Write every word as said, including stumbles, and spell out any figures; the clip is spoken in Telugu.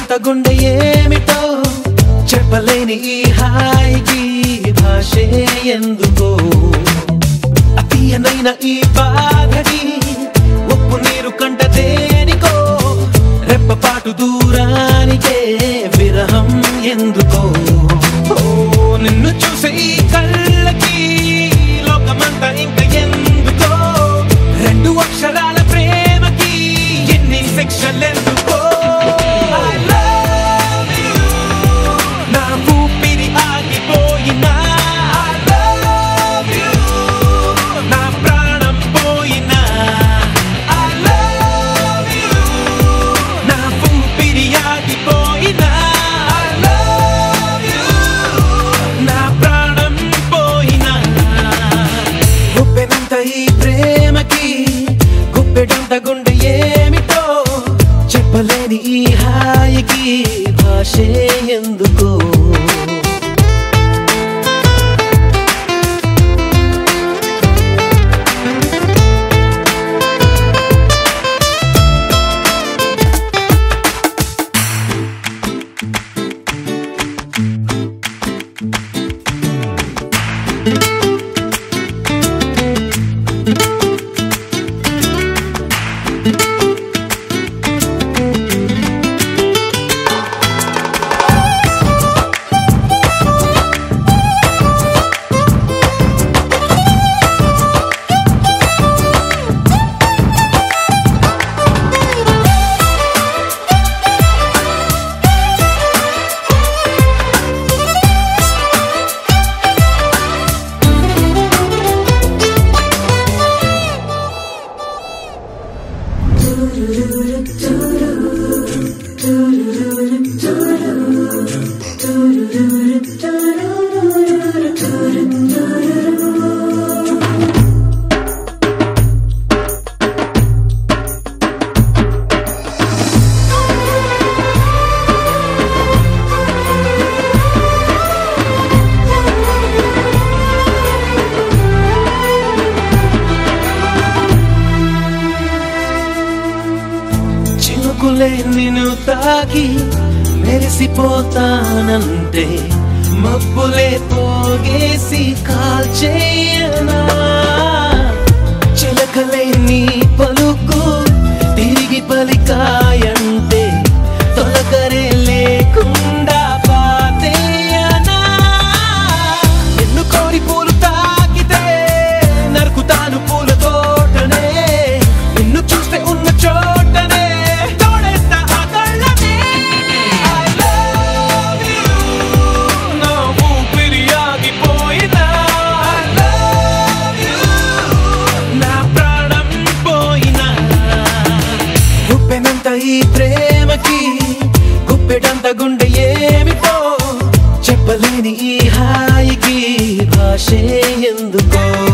గుప్పెడంత గుండె ఏమిటో చెప్పలేని ఈ హాయికి భాషే ఎందుకో అతీయనైన ఈ బాధకి ఉప్పు నీరు కంట దేనికో రెప్పపాటు దూరానికే విరహం ఎందుకో నిన్ను చూసే ఈ కళ్ళకి లోకమంతా ఇంక ఎందుకో రెండు అక్షరాల ప్రేమకి ఎన్ని శిక్షలెందుకో ఈ ప్రేమకి గుప్పెడంత గుండె ఏమిటో చెప్పలేని ఈ హాయికి భాషే ఎందుకో నిన్ను తాకి మెరిసిపోతానంటే మబ్బులే పోగేసి కాల్చేయనా చిలకలే నీ పలుకు తిరిగి పలికాయంటే తొలకరే లేకుండా పాతేయనా నిన్ను కోరి పూలు తాకితే నరుకుతాను పూల తోటనే నిన్ను చూస్తే ఉన్న చోటనే ఈ ప్రేమకి గుప్పెడంత గుండె ఏమిటో చెప్పలేని ఈ హాయికి భాషే ఎందుకో